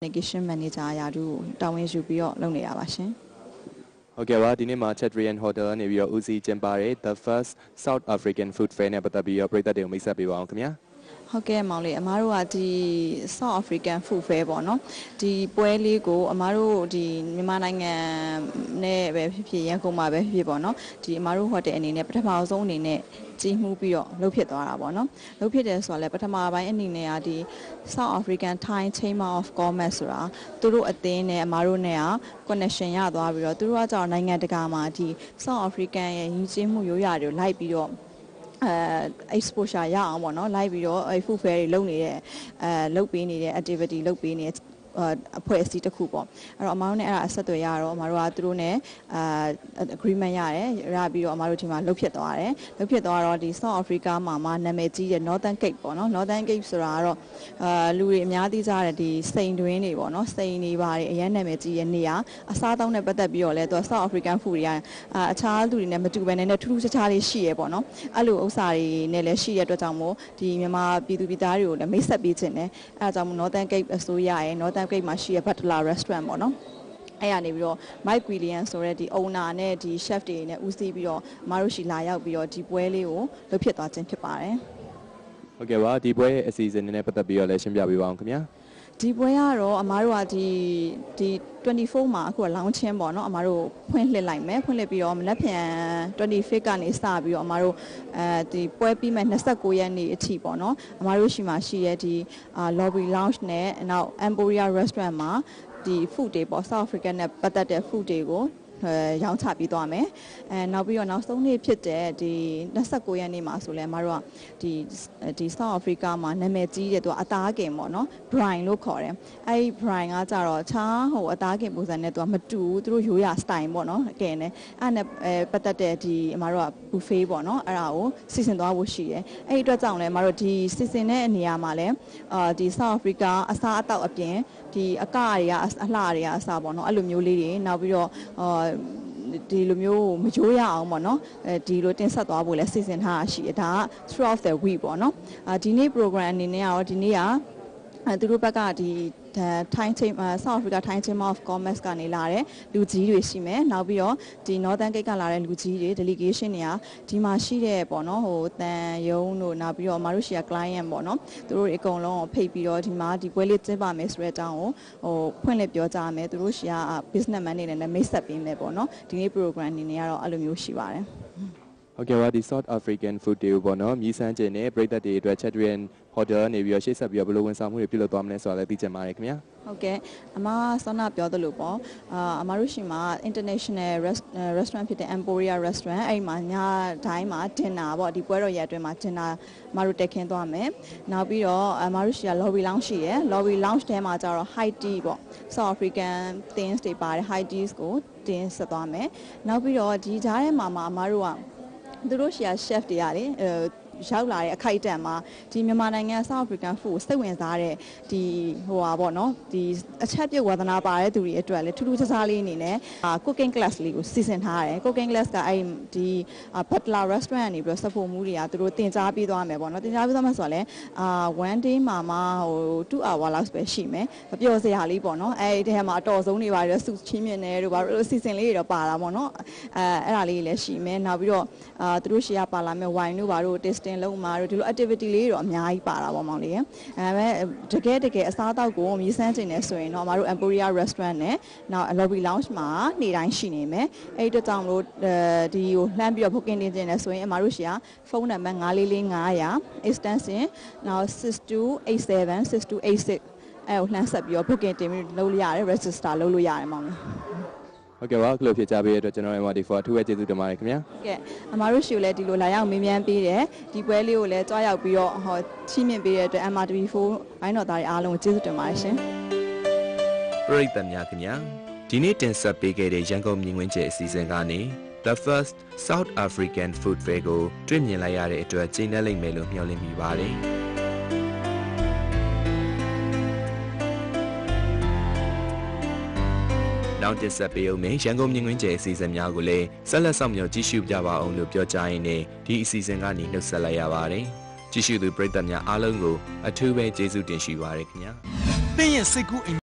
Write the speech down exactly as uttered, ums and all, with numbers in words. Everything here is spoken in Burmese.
Navigation Manager ရာထူးတာဝန်ယူပြီးတော့လုပ်နေရပါရှင်။ဟုတ်ကဲ့ပါဒီနေ့မှာ Chatrian Hotel နေပြီးတော့ဦးစီးကျင်းပတဲ့ the first South African Food Fair နဲ့ပတ်သက်ပြီးတော့ပြည်သက်တွေကိုမိတ်ဆက်ပေးပါအောင်ခင်ဗျာ။ဟုတ်ကဲ့မောင်လေးအမားတို့ကဒီ South African Food Fair ပေါ့နော်ဒီပွဲလေးကိုအမားတို့ဒီမြန်မာနိုင်ငံနဲ့ပဲဖြစ်ဖြစ်ရန်ကုန်မှာပဲဖြစ်ဖြစ်ပေါ့နော်ဒီအမားတို့ဟိုတယ်အနေနဲ့ပထမဆုံးအနေနဲ့ကြီးမှုပြီးတော့လှုပ်ဖြစ်သွားတာပေါ့နော်လှုပ်ဖြစ်တယ်ဆိုတော့လည်းပထမပိုင်းအနေနဲ့ကဒီ South African Thai Chamber of Commerce ဆိုတာသူတို့အသင်းနဲ့အမားတို့နဲ့က connection ရသွားပြီးတော့သူတို့ကကြောင့်နိုင်ငံတကာမှာဒီ South African ရဲ့ရင်းချင်းမှုရိုးရာတွေကိုလိုက်ပြီးတော့အဲ exposure ရအောင်ပေါ့နော်လိုက်ပြီးတော့အဲ food fair တွေလုပ်နေတဲ့အဲလုပ်ပေးနေတဲ့ activity လုပ်ပေးနေတဲ့အဖွဲ့အစည်းတစ်ခုပေါ့အဲ့တော့အမားတို့ ਨੇ အဲ့ဒါအဆက်အသွယ်ရတော့အမားတို့ကသူတို့ ਨੇ အာ agreement ရတယ်ရပြီးတော့အမားတို့ဒီမှာလှုပ်ဖြစ်သွားတယ်လှုပ်ဖြစ်သွားတော့ဒီ South Africa မှာမှာနာမည်ကြီးတဲ့ Northern Cape ပေါ့နော် Northern Cape ဆိုတာကတော့အာလူတွေအများသိကြတဲ့ဒီစိန်တွင်းတွေပေါ့နော်စိန်တွေပါတယ်အရင်နာမည်ကြီးရဲ့နေရာအစားတောင်းနဲ့ပတ်သက်ပြီးတော့လဲသူ South African food တွေကအာအခြားလူတွေနဲ့မတူဘဲနဲ့ထူးထူးခြားခြားလေးရှိရပေါ့နော်အဲ့လိုဥစ္စာတွေနဲ့လည်းရှိရတဲ့အတွက်ကြောင့်မို့ဒီမြန်မာပြည်သူပြည်သားတွေကိုလည်းမိတ်ဆက်ပေးခြင်းနဲ့အဲ့ဒါကြောင့်မို့ Northern Cape အစိုးရရဲ့ Northern Cape မှာရှိရ Butler Restaurant ပေါ့နော်အဲ့ရနေပြီးတော့ Mike Williams ဆိုတဲ့ဒီ owner နဲ့ဒီ chef တွေနဲ့ဦးစီးပြီးတော့အမားတို့ရှိလာရောက်ပြီးတော့ဒီပွဲလေးကိုလုပ်ဖြစ်သွားခြင်းဖြစ်ပါတယ်ဟုတ်ကဲ့ပါဒီပွဲရဲ့အစီအစဉ်နဲ့ပတ်သက်ပြီးတော့လည်းရှင်းပြပေးပါအောင်ခင်ဗျာဒီပွဲကတော့အမားတို့ကဒီဒီ twenty-four မှာအခုက launching ပေါ့နော်အမားတို့ဖွင့်လှစ်လိုက်မယ်ဖွင့်လှစ်ပြီးတော့မနက်ဖြန် twenty-fifth ကနေစပြီးတော့အမားတို့အဲဒီပွဲပြီးမဲ့twenty-nineရက်နေ့အထိပေါ့နော်အမားတို့ရှိမှရှိရဲ့ဒီ lobby lounge နဲ့နောက် Emporia restaurant မှာဒီ food တွေပေါ့ South Africa နဲ့ပတ်သက်တဲ့ food တွေကိုရောင်းချပြီးသွားမယ်အဲနောက်ပြီးတော့နောက်ဆုံးနေ့ဖြစ်တဲ့ဒီtwenty-nineရက်နေ့မှာဆိုလဲအမတို့ကဒီဒီ South Africa မှာနာမည်ကြီးတဲ့သူကအသားကင်ပေါ့နော် brine လို့ခေါ်တယ်အဲဒီ brine ကကြတော့ချားဟိုအသားကင်ပုံစံနဲ့သူကမတူဘူးသူတို့ရိုးရာ style ပေါ့နော်အကင်နဲ့အဲ့နဲ့ပတ်သက်တဲ့ဒီအမတို့က buffet ပေါ့နော်အဲ့ဒါကိုစီစဉ်သွားဖို့ရှိတယ်အဲ့ဒီအတွက်ကြောင့်လဲအမတို့ဒီစီစဉ်တဲ့နေရာမှာလဲအာဒီ South Africa အစားအသောက်အပြင်ဒီအကတွေကအလှတွေကအစားပေါ့နော်အဲ့လိုမျိုးလေးတွေနောက်ပြီးတော့အာဒီလိုမျိုးမကြိုးရအောင်ပေါ့နော်အဲဒီလိုတင်ဆက်သွားဖို့လဲစီစဉ်ထားတာရှိတယ်ဒါက throughout the week ပေါ့နော်အာဒီနေ့ program အနေနဲ့ရောဒီနေ့ကအဲသူတို့ဘက်ကဒီ Thai Chamber South Africa Thai Chamber of Commerce ကနေလာတဲ့လူကြီးတွေရှိမယ်နောက်ပြီးတော့ဒီ Northern Cape ကလာတဲ့လူကြီးတွေ delegation တွေကဒီမှာရှိတဲ့ပေါ့နော်ဟိုတန်ယုံတို့နောက်ပြီးတော့မတို့ရှိရ client ပေါ့နော်သူတို့တွေအကုန်လုံးကိုဖိတ်ပြီးတော့ဒီမှာဒီပွဲလေးကျင်းပမယ်ဆိုတဲ့အကြောင်းကိုဟိုဖွင့်လှစ်ပြောကြားမယ်သူတို့ရှိရ businessman တွေနဲ့မိတ်ဆက်ပေးမယ်ပေါ့နော်ဒီနေ့ program အနေနဲ့ကတော့အဲ့လိုမျိုးရှိပါတယ်ဟုတ်ကဲ့ပါဒီ South African food တွေပေါ့နော်မြည်ဆန်းကျင်နဲ့ပြည်သက်တွေအတွက် Chatrian Hotel နေပြီးတော့ရှေ့ဆက်ပြီးတော့ဘယ်လိုဝန်ဆောင်မှုတွေပြုလုပ်သွားမလဲဆိုတာလည်းသိချင်ပါတယ်ခင်ဗျာဟုတ်ကဲ့အမဆောနာပြောသလိုပေါ့အာအမတို့ရှိမှာ international restaurant ဖြစ်တဲ့ Emporia restaurant အဲ့မှာညတိုင်းမှာ dinner ပေါ့ဒီပွဲတော်ရက်အတွင်းမှာ dinner အမတို့တက်ခင်းသွားမယ်နောက်ပြီးတော့အမတို့ရှိရ lobby lounge ရှိရယ် lobby lounge ထဲမှာကျတော့ high tea ပေါ့ South African things တွေပါတယ် high teas ကိုတင်ဆက်သွားမယ်နောက်ပြီးတော့ဒီကြားထဲမှာမှာအမတို့ကသူတို့ရှိရ chef တွေရတယ်အဲရောက်လာတဲ့အခိုက်အတန့်မှာဒီမြန်မာနိုင်ငံ South African food စိတ်ဝင်စားတဲ့ဒီဟိုပါပေါ့နော်ဒီအချက်ပြည့်ဝါသနာပါတဲ့သူတွေအတွက်လည်းထူးထူးခြားခြားလေးအနေနဲ့ cooking class လေးကိုစီစဉ်ထားတယ် cooking class ကအဲ့ဒီ Butler restaurant ကနေပြီးတော့စဖို့မှုတွေကသူတို့တင် जा ပေးသွားမယ်ပေါ့နော်တင် जा ပေးသွားမှဆိုတော့လည်းအာ one day မှာမှဟို two hour လောက်ပဲရှိမယ်မပြောစရာလေးပေါ့နော်အဲ့ဒီထဲမှာအတော်ဆုံးတွေပါတယ်စုချင်းမြင့်နေတို့ဘာလို့စီစဉ်လေးတွေတော့ပါတာပေါ့နော်အဲအဲ့ဒါလေးလည်းရှိမယ်နောက်ပြီးတော့အာသူတို့ရှေ့ကပါလာမယ် wine တို့ဘာတို့ tasting လုံးမှာတို့ဒီလို activity လေးတွေတော့အများကြီးပါတာပေါ့မောင်လေးအဲဒါပေမဲ့တကယ်တကယ်အစားအသောက်ကိုမြည်ဆန်းကျင်နေဆိုရင်တော့အမတို့ Emporia restaurant နဲ့နောက် lobby lounge မှာနေတိုင်းရှိနေမယ်အဲ့ဒီတောင်လို့ဒီကိုလှမ်းပြီးတော့ booking တင်ကျင်နေဆိုရင်အမတို့ရှိရဖုန်းနံပါတ်five four four five zero 0 extension နောက်six two eight seven six two eight sixအဲ့ကိုလှမ်းဆက်ပြီးတော့ booking တင်ပြီးလုပ်လို့ရတယ် register လုပ်လို့ရတယ်မောင်လေးဟုတ်ကဲ့ပါခလို့ဖြစ်ကြပေးတဲ့အတွက်ကျွန်တော် M R D four အထူးပဲကျေးဇူးတင်ပါတယ်ခင်ဗျာကဲအမတို့ရှိကိုလည်းဒီလိုလာရောက်မေးမြန်းပေးတယ်ဒီပွဲလေးကိုလည်းကြွားရောက်ပြီးတော့ဟောချီးမြှင့်ပေးတဲ့အတွက် M R D four ဘိုင်းတော်သားတွေအားလုံးကိုကျေးဇူးတင်ပါတယ်ရှင်ပရိသတ်များခင်ဗျာဒီနေ့တင်ဆက်ပေးခဲ့တဲ့ရန်ကုန်မြင်ကွင်းကျဲအစီအစဉ်ကနေ The First South African Food Fair ကိုတွေ့မြင်လိုက်ရတဲ့အတွက်ကျေနပ်လိမ့်မယ်လို့မျှော်လင့်မိပါတယ်နောက်တစ်ဆက်ပေးအောင်မယ်ရန်ကုန်မြင်ကွင်းကျဲအစီအစဉ်များကိုလည်းဆက်လက်ဆောင်မြော်ကြည့်ရှုပြပါအောင်လို့ပြောကြားရင်းနဲ့ဒီအစီအစဉ်ကနေနှုတ်ဆက်လိုက်ရပါတယ်ကြည့်ရှုသူပရိသတ်များအားလုံးကိုအထူးပဲကျေးဇူးတင်ရှိပါရခင်ဗျာတင်းရဲ့စိတ်ကူး